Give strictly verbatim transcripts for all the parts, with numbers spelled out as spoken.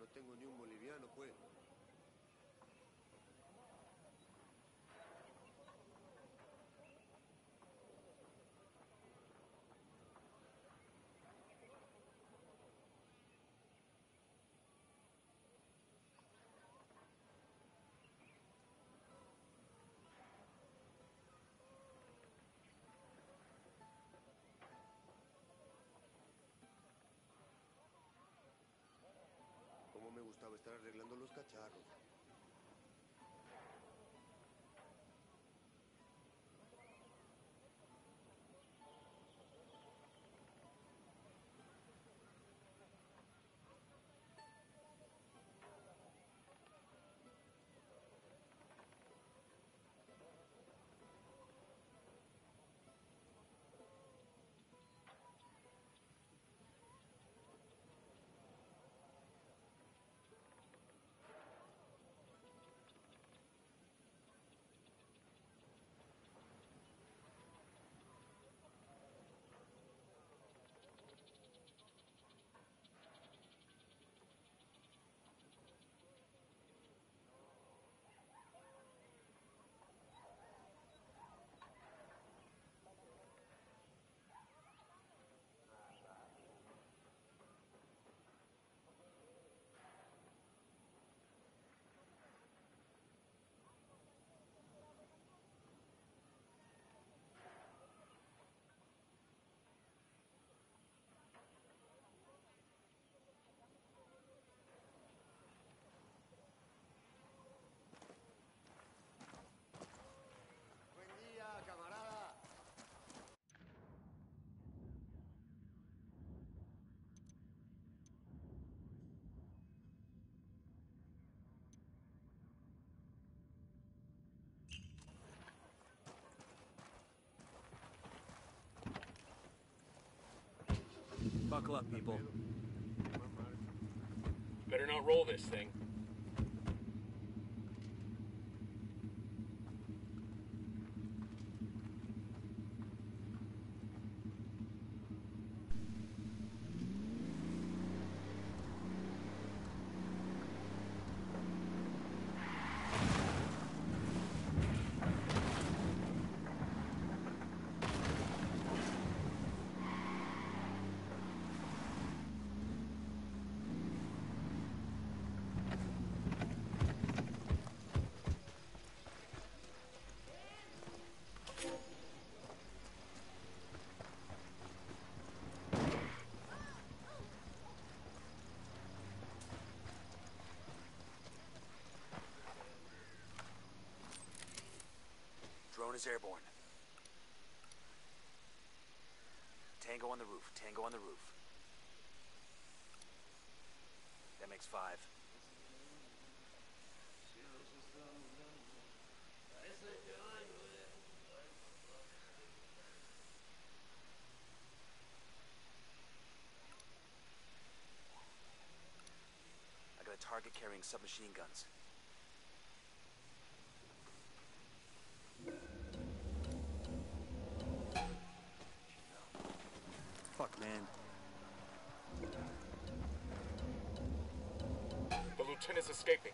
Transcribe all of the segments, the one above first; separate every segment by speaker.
Speaker 1: tengo ni un boliviano, pues. Cómo me gustaba estar arreglando los cacharros. Camarada.
Speaker 2: Buckle up, people.
Speaker 3: Better not roll this thing.
Speaker 2: Drone is airborne. Tango on the roof. Tango on the roof. That makes five. I got a target carrying submachine guns. Fuck, man.
Speaker 3: The lieutenant's escaping.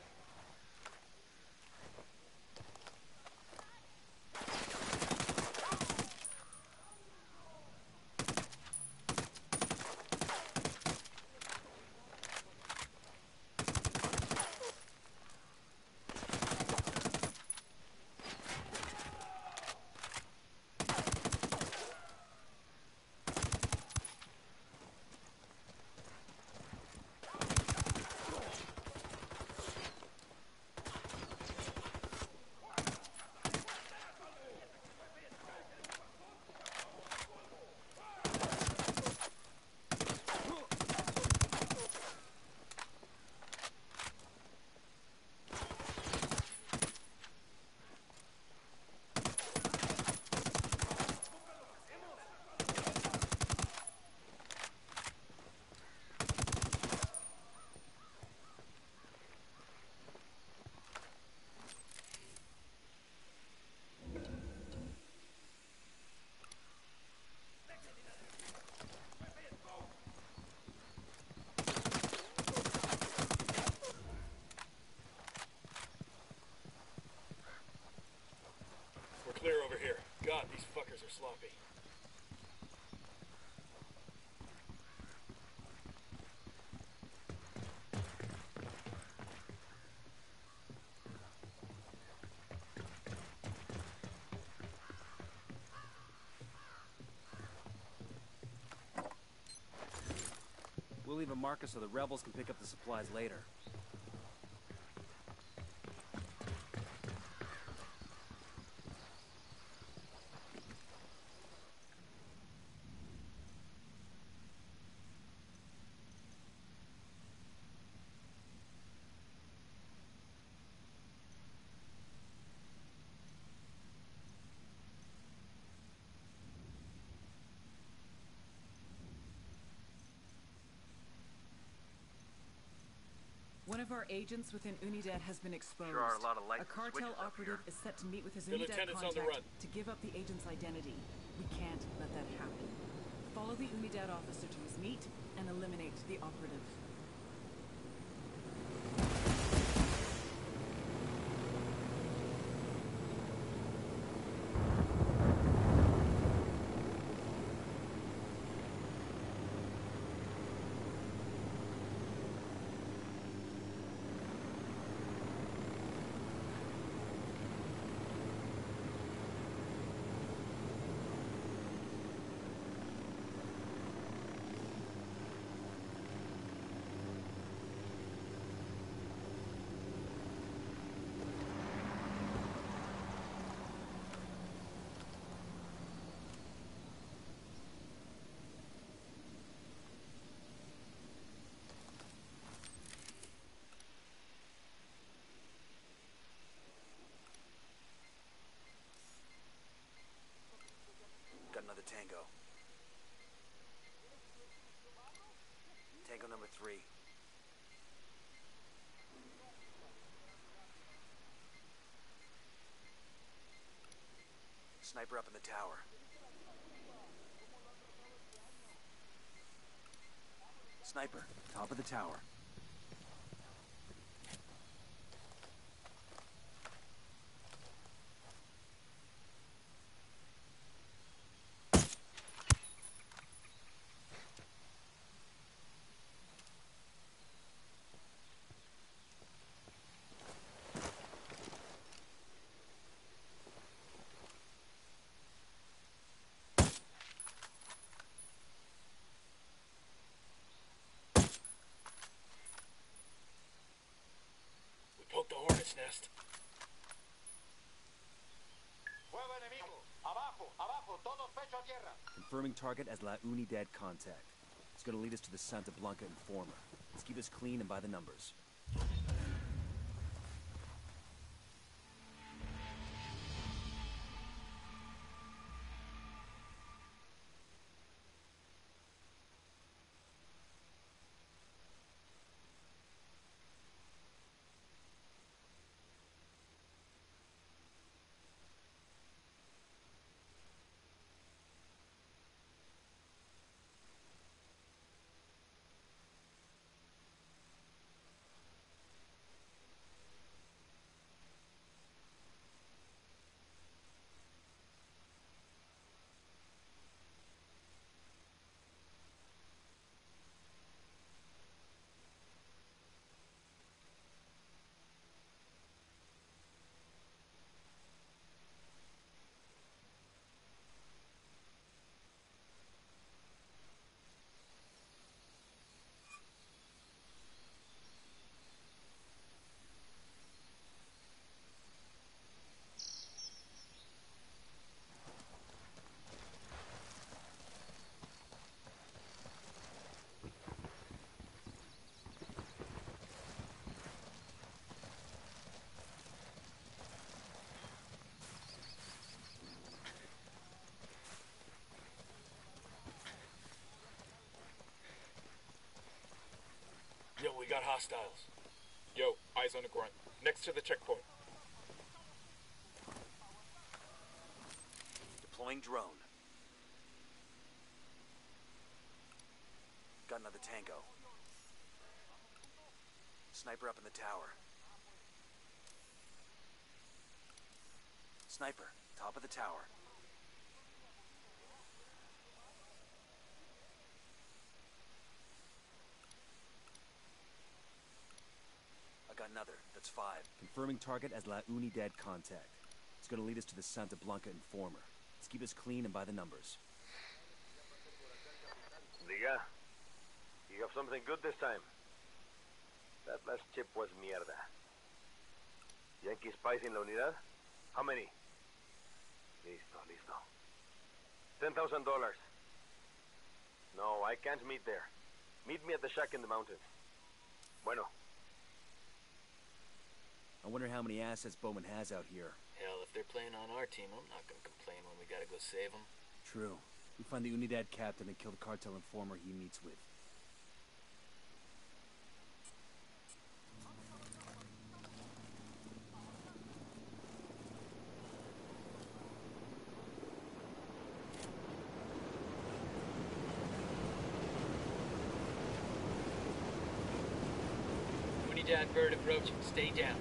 Speaker 2: We'll leave a marker so the rebels can pick up the supplies later.
Speaker 4: One of our agents within Unidad has been exposed.
Speaker 2: Sure are a lot of lights
Speaker 4: A
Speaker 2: and
Speaker 4: cartel
Speaker 2: switches up
Speaker 4: operative
Speaker 2: here.
Speaker 4: is set to meet with his
Speaker 3: The
Speaker 4: Unidad
Speaker 3: lieutenant's on the
Speaker 4: contact
Speaker 3: run.
Speaker 4: to give up the agent's identity. We can't let that happen. Follow the Unidad officer to his meet and eliminate the operative.
Speaker 2: Got another Tango. Tango number three. Sniper up in the tower. Sniper, top of the tower.
Speaker 3: We poked the hornet's nest.
Speaker 5: Fuego enemigo. Abajo, abajo, todos pecho a tierra.
Speaker 2: Confirming target as La Unidad contact. It's gonna lead us to the Santa Blanca informer. Let's keep this clean and by the numbers.
Speaker 3: Yo, we got hostiles. Yo, eyes on the grunt. Next to the checkpoint.
Speaker 2: Deploying drone. Got another Tango. Sniper up in the tower. Sniper, top of the tower. I got another. That's five. Confirming target as La Unidad contact. It's gonna lead us to the Santa Blanca informer. Let's keep this clean and by the numbers.
Speaker 6: Diga. You have something good this time. That last chip was mierda. Yankee spies in la unidad? How many? Listo, listo. Ten thousand dollars. No, I can't meet there. Meet me at the shack in the mountains. Bueno.
Speaker 2: I wonder how many assets Bowman has out here.
Speaker 3: Hell, if they're playing on our team, I'm not gonna complain when we gotta go save them.
Speaker 2: True. We find the Unidad captain and kill the cartel informer he meets with.
Speaker 3: Unidad bird approaching. Stay down.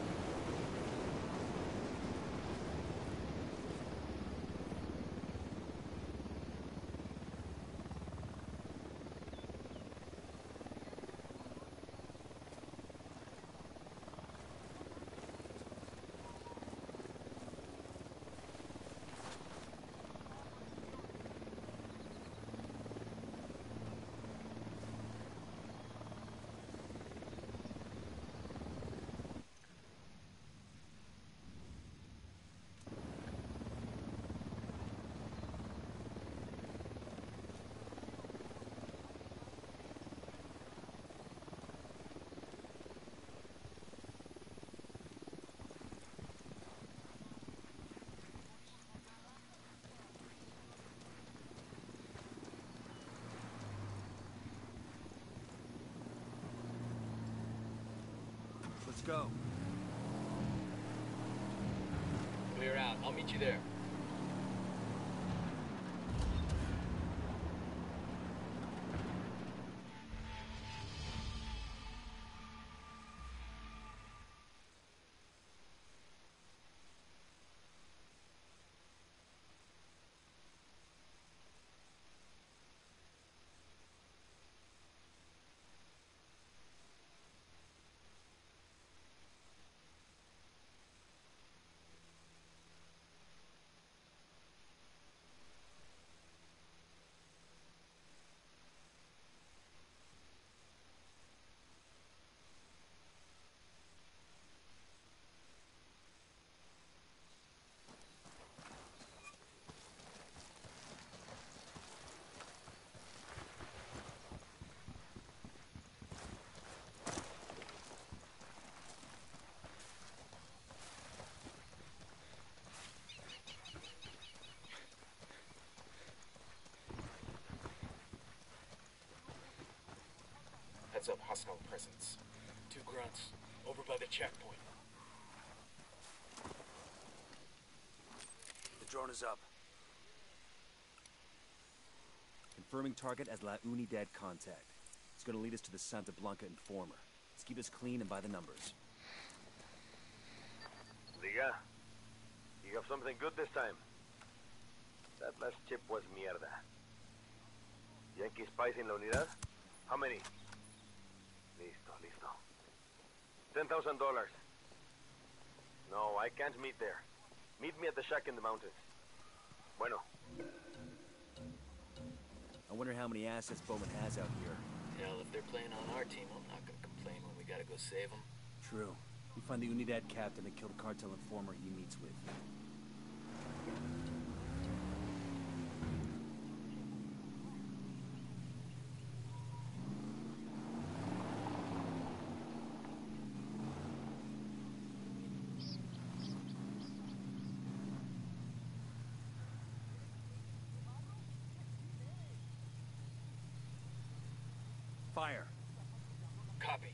Speaker 2: Let's go.
Speaker 3: Clear out. I'll meet you there. Heads up, hostile presence. Two grunts, over by the checkpoint.
Speaker 2: The drone is up. Confirming target as La Unidad contact. It's gonna lead us to the Santa Blanca informer. Let's keep us clean and by the numbers.
Speaker 6: Liga, you have something good this time. That last chip was mierda. Yankee spies in la unidad? How many? Listo, listo. Ten thousand dollars. No, I can't meet there. Meet me at the shack in the mountains. Bueno.
Speaker 2: I wonder how many assets Bowman has out here.
Speaker 3: Hell, if they're playing on our team, I'm not gonna complain when we gotta go save them.
Speaker 2: True. We find the Unidad captain and kill the cartel informer he meets with. Fire.
Speaker 3: Copy.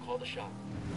Speaker 3: Call the shot.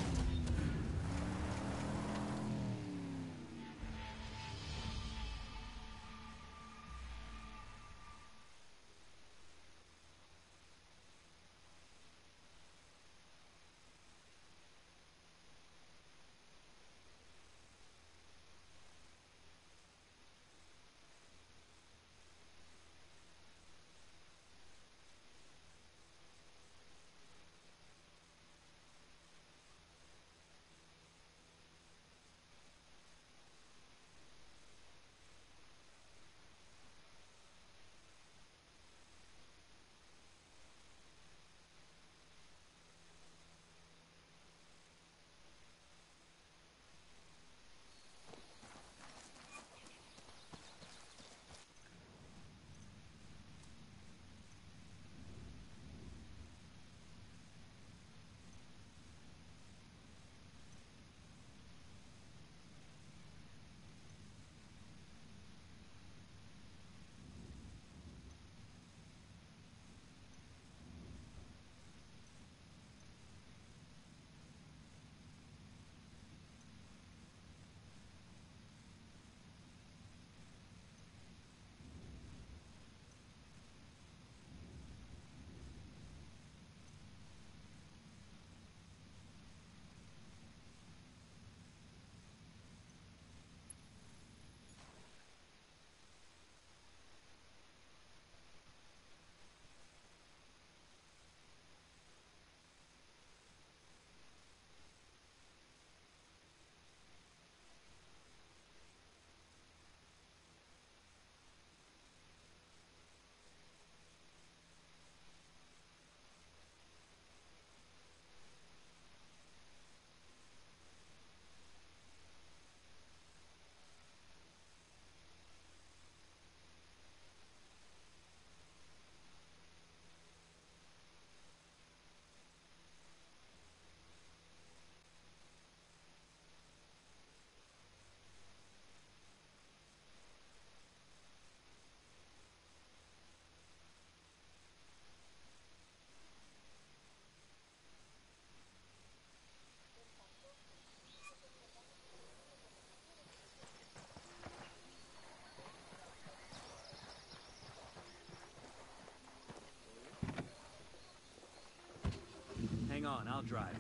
Speaker 2: Hang on, I'll drive.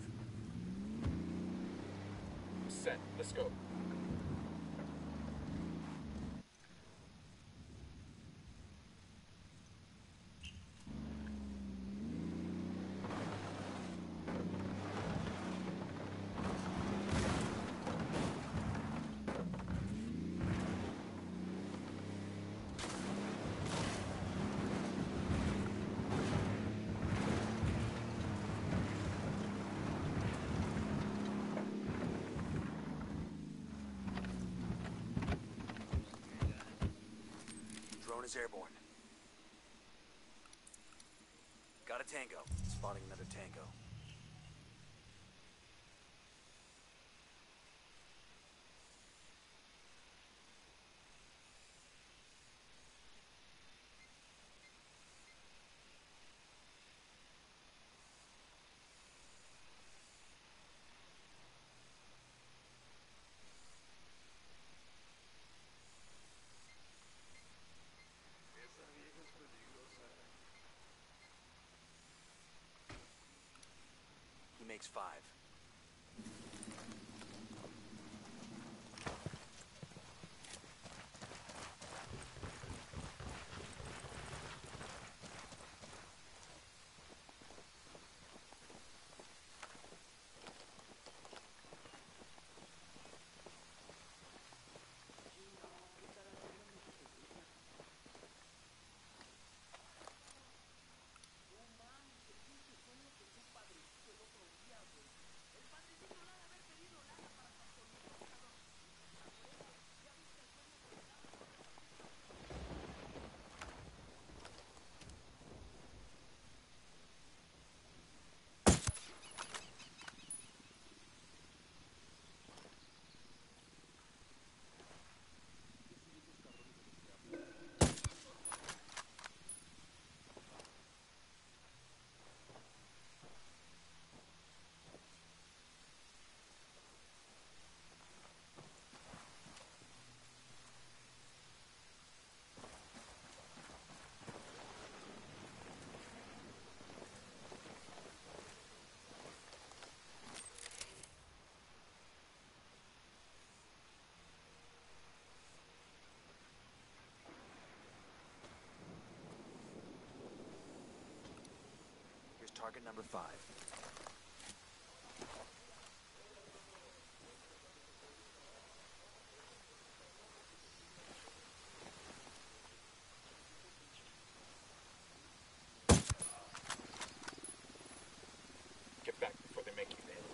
Speaker 3: Set. Let's go.
Speaker 2: Drone is airborne. Got a tango. Spotting another tango. He makes five. target number five.
Speaker 3: Get back before they make you pay.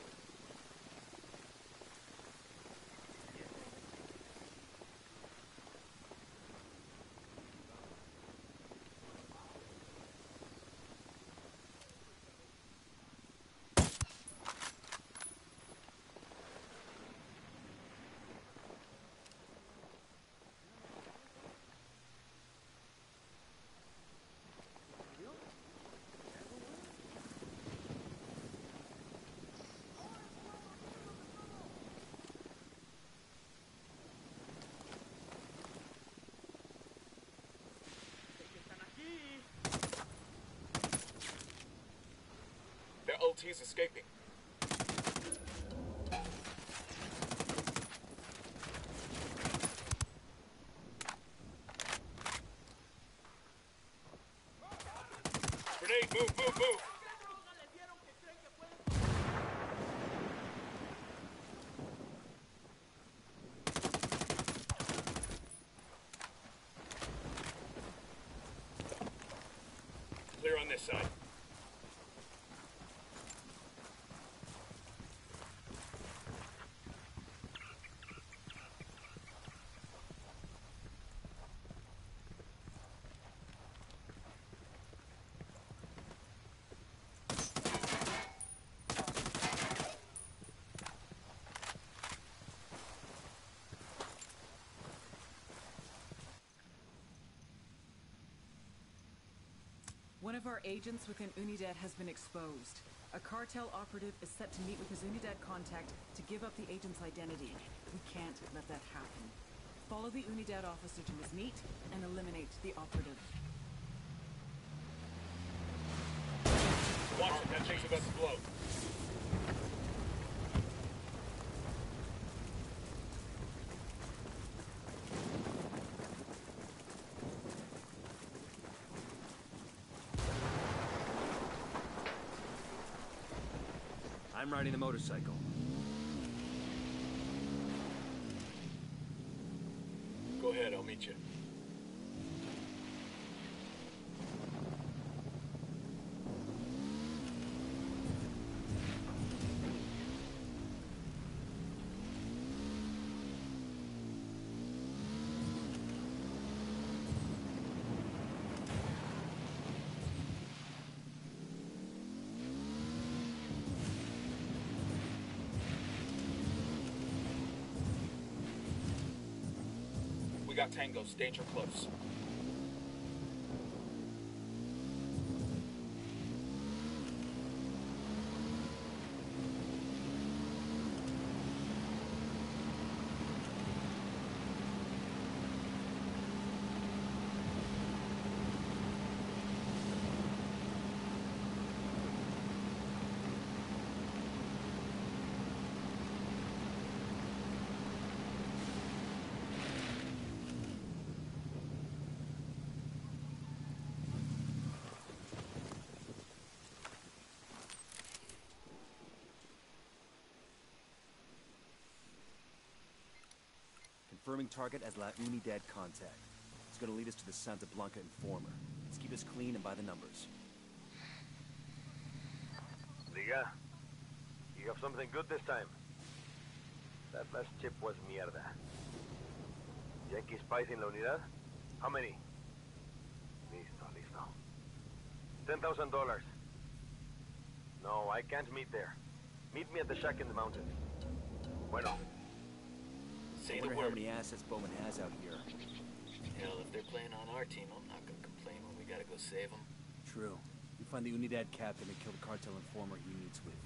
Speaker 3: Their O T's escaping. Grenade, move, move, move! Clear on this side.
Speaker 4: One of our agents within Unidad has been exposed. A cartel operative is set to meet with his Unidad contact to give up the agent's identity. We can't let that happen. Follow the Unidad officer to his meet and eliminate the operative.
Speaker 3: Watch it, that thing's about to blow.
Speaker 2: I'm riding the motorcycle.
Speaker 3: Go ahead, I'll meet you. We got tangos, danger close.
Speaker 2: Confirming target as La Unidad contact. It's gonna lead us to the Santa Blanca informer. Let's keep this clean and by the numbers.
Speaker 6: Liga, you have something good this time. That last chip was mierda. Yankee spies in La Unidad? How many? Listo, listo. Ten thousand dollars. No, I can't meet there. Meet me at the shack in the mountains. Bueno.
Speaker 3: Say
Speaker 2: I
Speaker 3: the
Speaker 2: wonder how
Speaker 3: word.
Speaker 2: many assets Bowman has out here.
Speaker 3: Hell, if they're playing on our team, I'm not gonna complain when we gotta go save them.
Speaker 2: True. We find the Unidad captain and kill the cartel informer he meets with.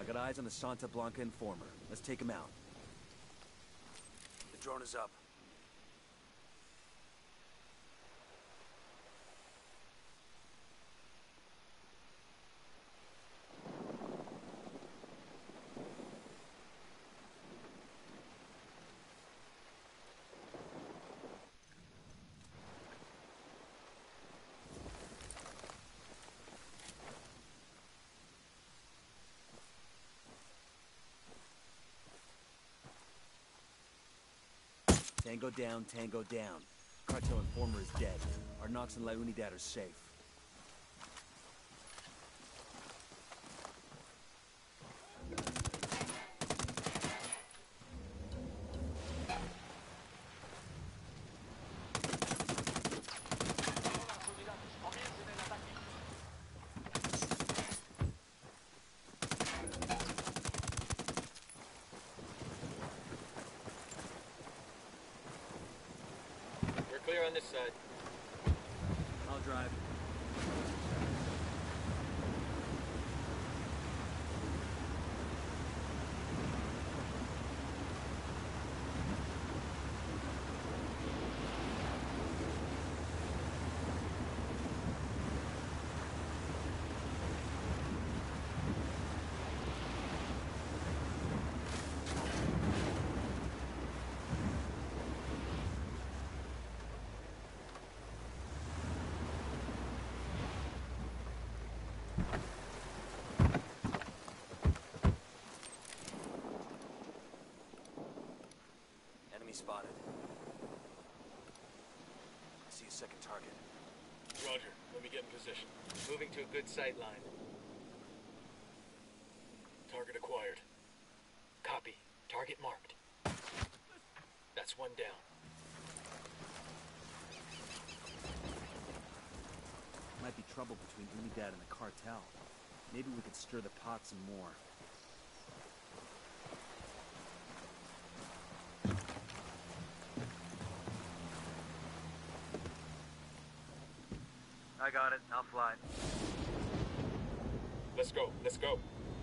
Speaker 2: got eyes on the Santa Blanca informer. Let's take him out. The drone is up. Tango down, tango down. Cartel informer is dead. Our Knox and La Unidad are safe.
Speaker 3: Clear on this side.
Speaker 2: I'll drive. Spotted. I see a second target.
Speaker 3: Roger. Let me get in position. Moving to a good sight line. Target acquired. Copy. Target marked. That's one down.
Speaker 2: Might be trouble between Unidad and the cartel. Maybe we could stir the pot some more.
Speaker 6: I got it. I'll fly.
Speaker 3: Let's go. Let's go.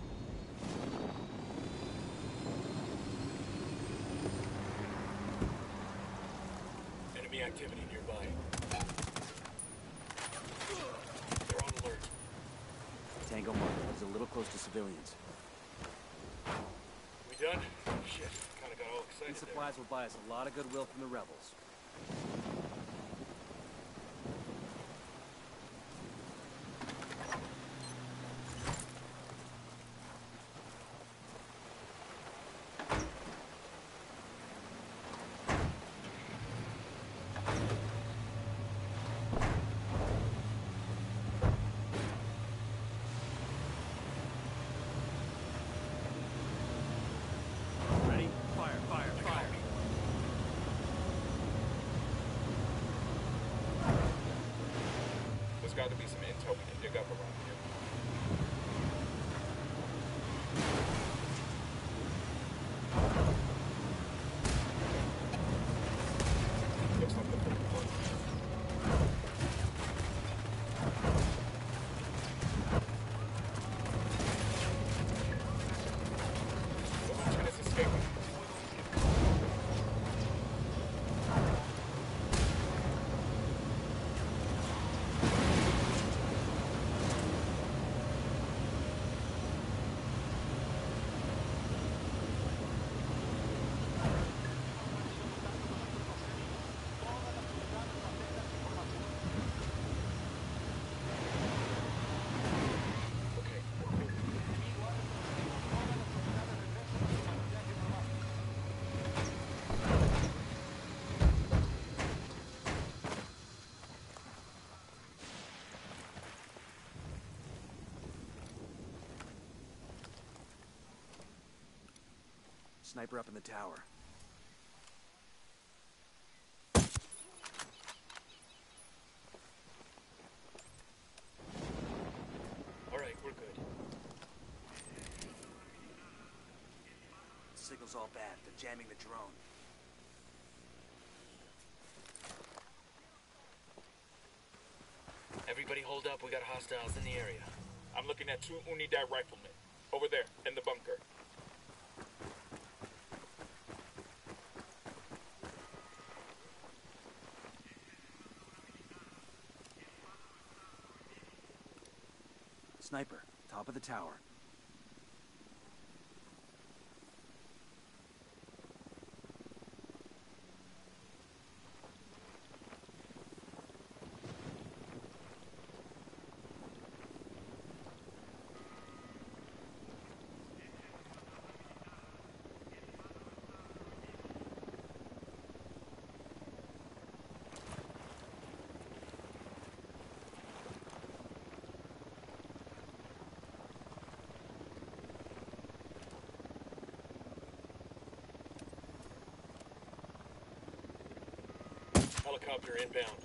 Speaker 3: Enemy activity nearby. They're on alert.
Speaker 2: Tango mark is a little close to civilians.
Speaker 3: We done? Shit. Kinda got all excited
Speaker 2: These supplies will buy us a lot of goodwill from the rebels.
Speaker 3: There's got to be some intel we can dig up around here. Looks like the big one. The lieutenant's escaping.
Speaker 2: Sniper up in the tower.
Speaker 3: All right, we're good.
Speaker 2: The signal's all bad. They're jamming the drone.
Speaker 3: Everybody hold up. We got hostiles in the area. I'm looking at two Unidad riflemen. Over there, in the bunker.
Speaker 2: Sniper, top of the tower.
Speaker 3: Helicopter inbound.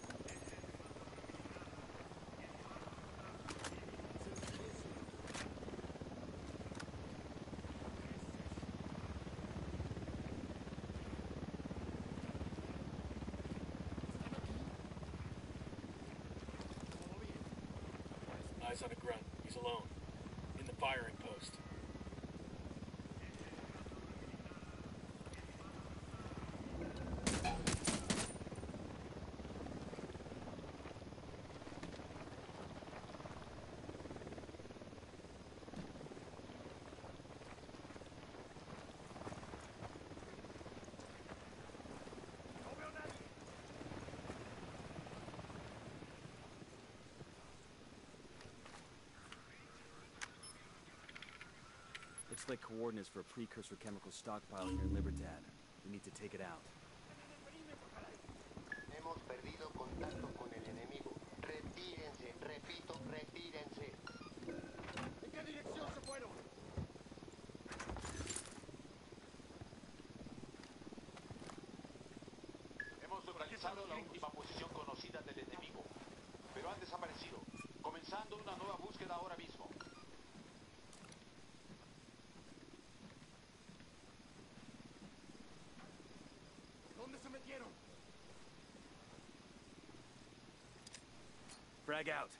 Speaker 3: Eyes on a grunt. He's alone. In the firing post.
Speaker 2: Looks like coordinates for a precursor chemical stockpile here in Libertad. We need to take it out.
Speaker 7: Hemos perdido contacto con el enemigo. Retírense, repito, retírense.
Speaker 5: ¿En qué dirección se fueron?
Speaker 8: Hemos localizado la última posición conocida del enemigo, pero han desaparecido, comenzando una nueva búsqueda ahora mismo.
Speaker 5: ¿Dónde se metieron?
Speaker 2: Frag out.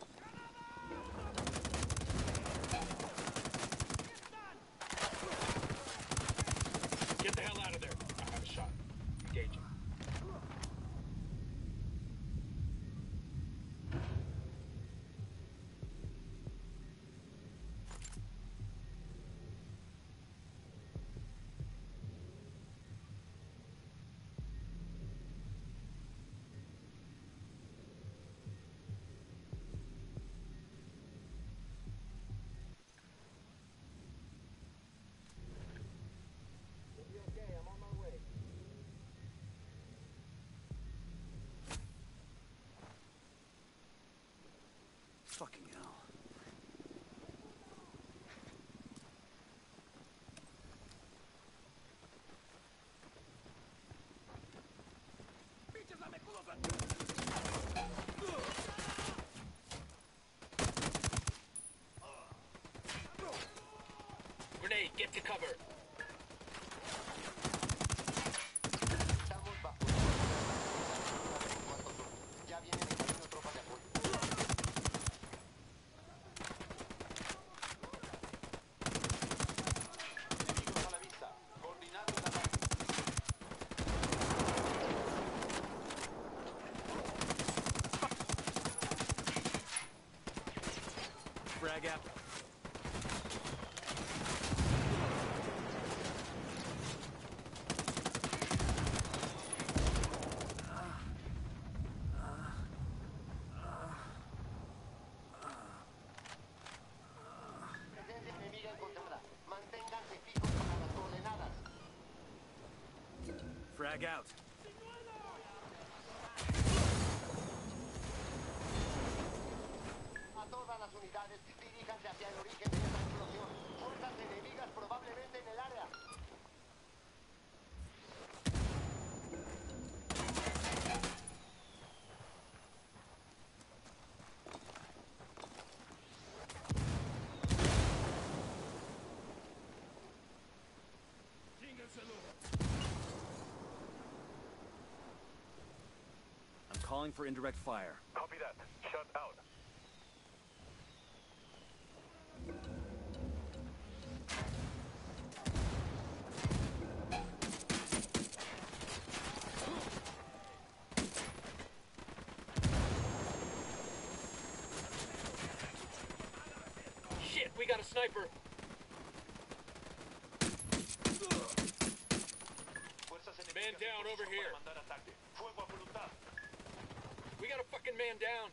Speaker 3: Get the hell out of there. I have a shot. Engaging.
Speaker 2: Fucking hell.
Speaker 3: Grenade, get to cover.
Speaker 7: Estamos bajo en cuanto son. Ya vienen en camino tropas de apoyo.
Speaker 8: Enemigos a la vista, coordinando el ataque.
Speaker 2: Frag out.
Speaker 7: Presencia enemiga encontrada. Manténganse fijos para las coordenadas.
Speaker 2: Frag out.
Speaker 7: A todas las unidades, diríjanse hacia el origen de esta explosión. Fuerzas enemigas probablemente en el área.
Speaker 2: I'm calling for indirect fire.
Speaker 6: Copy that. Shut out.
Speaker 3: sniper. Man down over here. We got a fucking man down.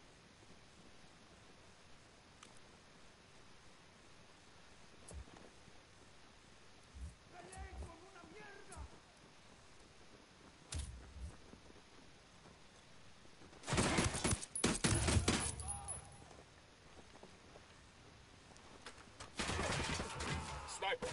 Speaker 3: Sniper.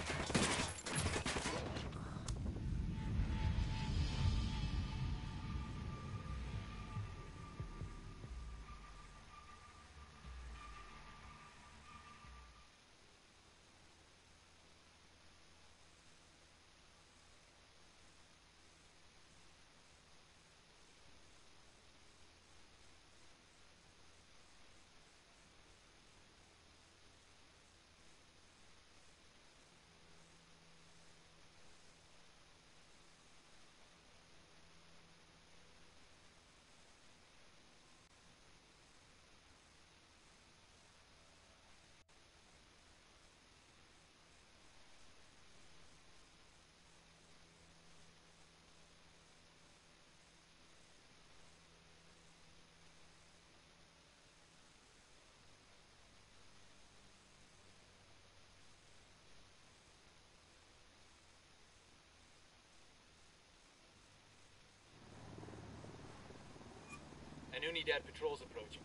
Speaker 3: An Unidad patrol's approaching.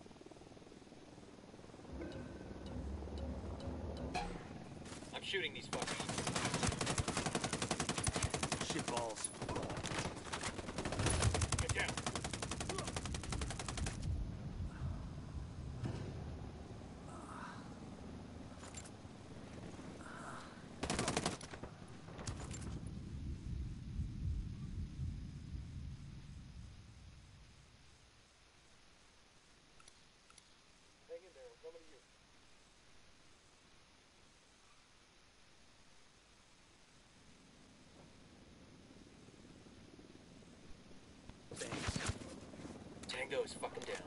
Speaker 3: I'm shooting these fuckers.
Speaker 2: Shit balls.
Speaker 3: Get down. Hang in there, I'm coming to you.
Speaker 2: Thanks.
Speaker 3: Tango is fucking down.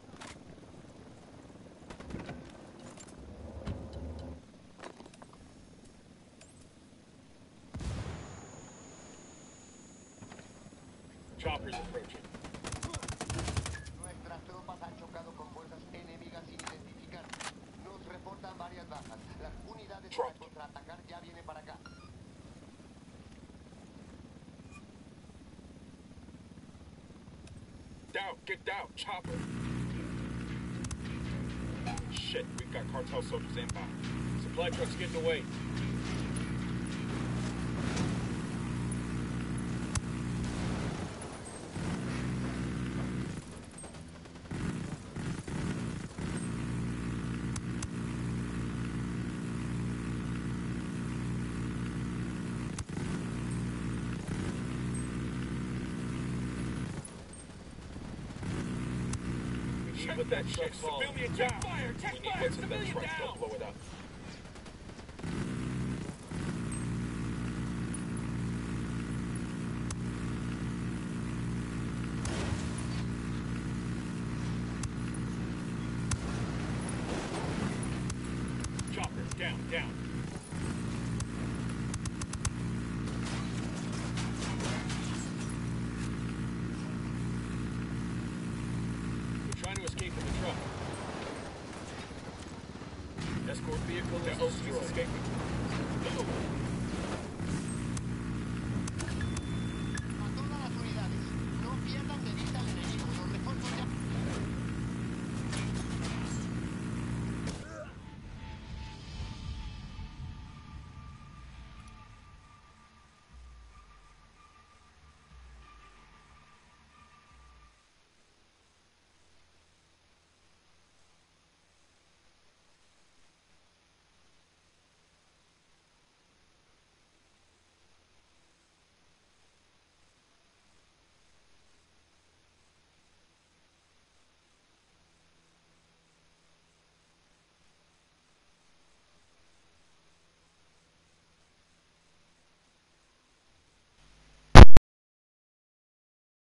Speaker 3: Chopper's approaching.
Speaker 7: Nuestras tropas han chocado con fuerzas enemigas sin identificar. Nos reportan varias bajas. Las unidades para
Speaker 3: Drop.
Speaker 7: contraatacar ya vienen para acá.
Speaker 3: Down, get down, Chopper. Shit, we've got cartel soldiers inbound. Supply truck's getting away. We need to put that truck civilian down. Fire, check fire, civilian down. Blow it up.